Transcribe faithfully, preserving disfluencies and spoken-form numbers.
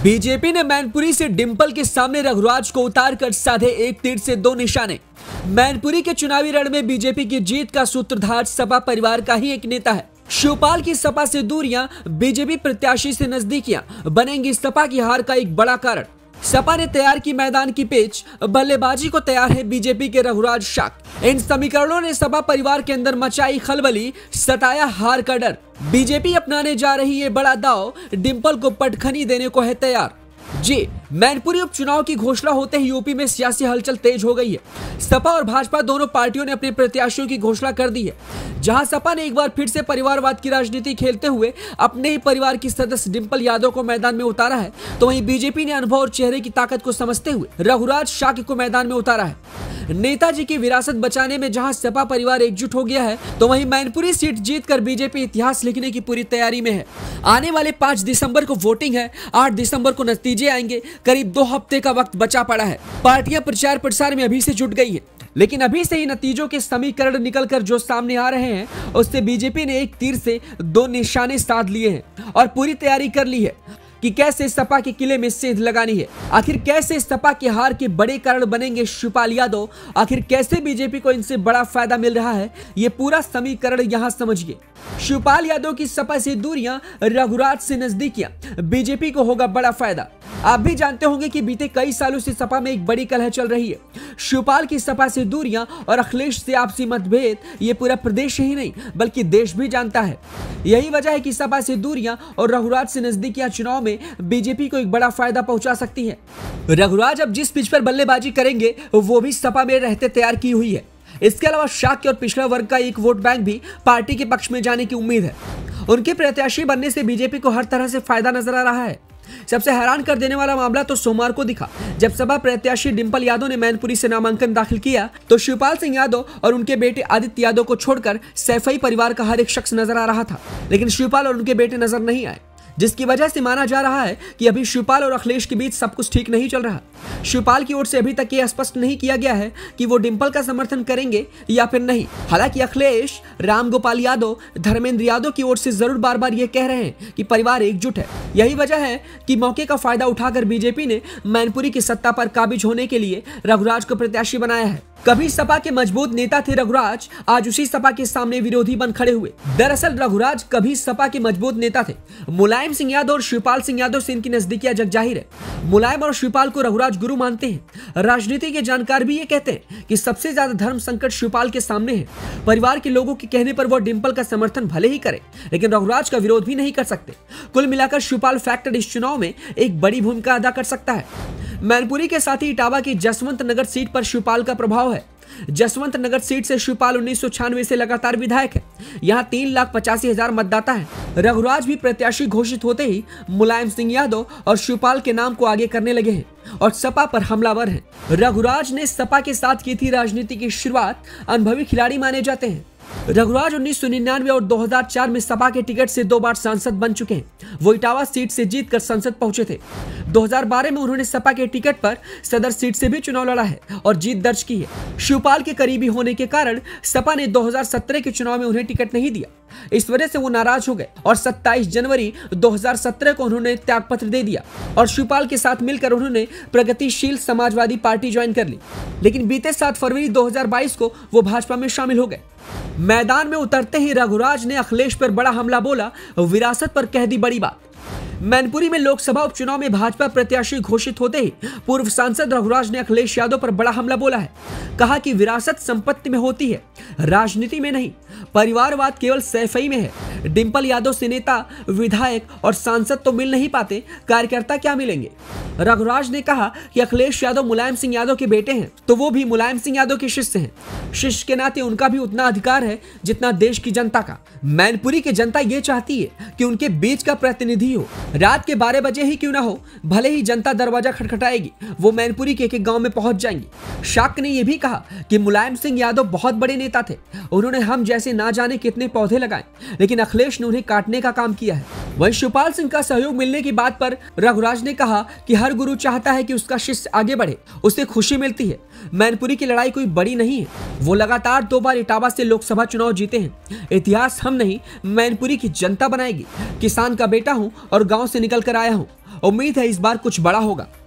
BJP ने मैनपुरी से डिंपल के सामने रघुराज को उतार कर साधे एक तीर से दो निशाने। मैनपुरी के चुनावी रण में बीजेपी की जीत का सूत्रधार सपा परिवार का ही एक नेता है। शिवपाल की सपा से दूरियां, बीजेपी प्रत्याशी से नजदीकियां बनेंगी सपा की हार का एक बड़ा कारण। सपा ने तैयार की मैदान की पिच, बल्लेबाजी को तैयार है बीजेपी के रघुराज शाक। इन समीकरणों ने सपा परिवार के अंदर मचाई खलबली, सताया हार का डर। बीजेपी अपनाने जा रही ये बड़ा दांव, डिंपल को पटखनी देने को है तैयार। जी, मैनपुरी उपचुनाव की घोषणा होते ही यूपी में सियासी हलचल तेज हो गई है। सपा और भाजपा दोनों पार्टियों ने अपने प्रत्याशियों की घोषणा कर दी है। जहां सपा ने एक बार फिर से परिवारवाद की राजनीति खेलते हुए अपने ही परिवार की सदस्य डिंपल यादव को मैदान में उतारा है, तो वहीं बीजेपी ने अनुभव और चेहरे की ताकत को समझते हुए रघुराज शाक को मैदान में उतारा है। नेताजी की विरासत बचाने में जहां सपा परिवार एकजुट हो गया है, तो वहीं मैनपुरी सीट जीतकर बीजेपी इतिहास लिखने की पूरी तैयारी में है। आने वाले पांच दिसंबर को वोटिंग है, आठ दिसंबर को नतीजे आएंगे। करीब दो हफ्ते का वक्त बचा पड़ा है। पार्टियां प्रचार प्रसार में अभी से जुट गई है, लेकिन अभी से ही नतीजों के समीकरण निकलकर जो सामने आ रहे हैं, उससे बीजेपी ने एक तीर से दो निशाने साध लिए हैं और पूरी तैयारी कर ली है कि कैसे सपा के किले में सेंध लगानी है। आखिर कैसे सपा की हार के बड़े कारण बनेंगे शिवपाल यादव, आखिर कैसे बीजेपी को इनसे बड़ा फायदा मिल रहा है, ये पूरा समीकरण यहाँ समझिए। शिवपाल यादव की सपा से दूरियां, रघुराज से नजदीकियां, बीजेपी को होगा बड़ा फायदा। आप भी जानते होंगे कि बीते कई सालों से सपा में एक बड़ी कलह चल रही है। शिवपाल की सपा से दूरियां और अखिलेश से आपसी मतभेद ये पूरा प्रदेश ही नहीं बल्कि देश भी जानता है। यही वजह है कि सपा से दूरियां और रघुराज से नजदीकियां चुनाव में बीजेपी को एक बड़ा फायदा पहुंचा सकती है। रघुराज अब जिस पिच पर बल्लेबाजी करेंगे वो भी सपा में रहते तैयार की हुई है। इसके अलावा शाक्य और पिछड़ा वर्ग का एक वोट बैंक भी पार्टी के पक्ष में जाने की उम्मीद है। उनके प्रत्याशी बनने से बीजेपी को हर तरह से फायदा नजर आ रहा है। सबसे हैरान कर देने वाला मामला तो सोमवार को दिखा, जब सपा प्रत्याशी डिंपल यादव ने मैनपुरी से नामांकन दाखिल किया, तो शिवपाल सिंह यादव और उनके बेटे आदित्य यादव को छोड़कर सैफई परिवार का हर एक शख्स नजर आ रहा था, लेकिन शिवपाल और उनके बेटे नजर नहीं आए, जिसकी वजह से माना जा रहा है कि अभी शिवपाल और अखिलेश के बीच सब कुछ ठीक नहीं चल रहा। शिवपाल की ओर से अभी तक ये स्पष्ट नहीं किया गया है कि वो डिंपल का समर्थन करेंगे या फिर नहीं। हालांकि अखिलेश, रामगोपाल यादव, धर्मेंद्र यादव की ओर से जरूर बार बार ये कह रहे हैं कि परिवार एकजुट है। यही वजह है कि मौके का फायदा उठाकर बीजेपी ने मैनपुरी की सत्ता पर काबिज होने के लिए रघुराज को प्रत्याशी बनाया है। कभी सपा के मजबूत नेता थे रघुराज, आज उसी सपा के सामने विरोधी बन खड़े हुए। दरअसल रघुराज कभी सपा के मजबूत नेता थे। मुलायम सिंह यादव और शिवपाल सिंह यादव से इनकी नजदीकियां जग जाहिर है। मुलायम और शिवपाल को रघुराज गुरु मानते हैं। राजनीति के जानकार भी ये कहते हैं कि सबसे ज्यादा धर्म संकट शिवपाल के सामने है। परिवार के लोगों के कहने पर वो डिंपल का समर्थन भले ही करे, लेकिन रघुराज का विरोध भी नहीं कर सकते। कुल मिलाकर शिवपाल फैक्टर इस चुनाव में एक बड़ी भूमिका अदा कर सकता है। मैनपुरी के साथ ही इटावा की जसवंत नगर सीट पर शिवपाल का प्रभाव है। जसवंत नगर सीट से शिवपाल उन्नीस सौ छियानवे से लगातार विधायक है। यहाँ तीन लाख पचासी हजार मतदाता हैं। रघुराज भी प्रत्याशी घोषित होते ही मुलायम सिंह यादव और शिवपाल के नाम को आगे करने लगे हैं और सपा पर हमलावर हैं। रघुराज ने सपा के साथ की थी राजनीति की शुरुआत, अनुभवी खिलाड़ी माने जाते हैं। रघुराज उन्नीस सौ निन्यानवे और दो हज़ार चार में सपा के टिकट से दो बार सांसद बन चुके हैं। वो इटावा सीट से जीतकर संसद पहुंचे थे। दो हज़ार बारह में उन्होंने सपा के टिकट पर सदर सीट से भी चुनाव लड़ा है और जीत दर्ज की है। शिवपाल के करीबी होने के कारण सपा ने दो हज़ार सत्रह के चुनाव में उन्हें टिकट नहीं दिया। इस वजह से वो नाराज हो गए और सत्ताईस जनवरी दो हज़ार सत्रह को उन्होंने त्यागपत्र दे दिया और शिवपाल के साथ मिलकर उन्होंने प्रगतिशील समाजवादी पार्टी ज्वाइन कर ली। लेकिन बीते सात फरवरी दो हज़ार बाईस को वो भाजपा में शामिल हो गए। मैदान में उतरते ही रघुराज ने अखिलेश पर बड़ा हमला बोला, विरासत पर कह दी बड़ी बात। मैनपुरी में लोकसभा उपचुनाव में भाजपा प्रत्याशी घोषित होते ही पूर्व सांसद रघुराज ने अखिलेश यादव पर बड़ा हमला बोला है। कहा कि विरासत संपत्ति में होती है, राजनीति में नहीं। परिवारवाद केवल सैफई में है। डिंपल यादव से नेता, विधायक और सांसद तो मिल नहीं पाते, कार्यकर्ता क्या मिलेंगे। रघुराज ने कहा कि अखिलेश यादव मुलायम सिंह यादव के बेटे हैं, तो वो भी मुलायम सिंह यादव के शिष्य हैं। शिष्य के नाते उनका भी उतना अधिकार है जितना देश की जनता का। मैनपुरी की जनता ये चाहती है कि उनके बीच का प्रतिनिधि हो। रात के बारह बजे ही क्यों ना हो, भले ही जनता दरवाजा खटखटाएगी, वो मैनपुरी के एक गांव में पहुंच जाएंगी। शाक ने यह भी कहा कि मुलायम सिंह यादव बहुत बड़े नेता थे। उन्होंने हम जैसे ना जाने कितने पौधे लगाए, लेकिन अखिलेश ने उन्हें काटने का काम किया है। वहीं शिवपाल सिंह का सहयोग मिलने की बात पर रघुराज ने कहा कि हर गुरु चाहता है कि उसका शिष्य आगे बढ़े, उसे खुशी मिलती है। मैनपुरी की लड़ाई कोई बड़ी नहीं है। वो लगातार दो बार इटावा से लोकसभा चुनाव जीते हैं। इतिहास हम नहीं, मैनपुरी की जनता बनाएगी। किसान का बेटा हूं और गांव से निकल कर आया हूं। उम्मीद है इस बार कुछ बड़ा होगा।